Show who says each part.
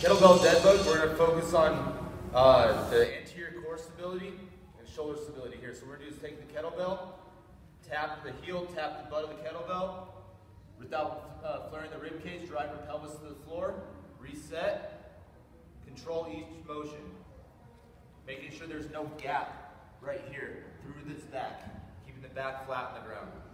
Speaker 1: Kettlebell dead bug, we're going to focus on the anterior core stability and shoulder stability here. So what we're going to do is take the kettlebell, tap the heel, tap the butt of the kettlebell, without flaring the rib cage, drive your pelvis to the floor, reset, control each motion. Making sure there's no gap right here through this back, keeping the back flat on the ground.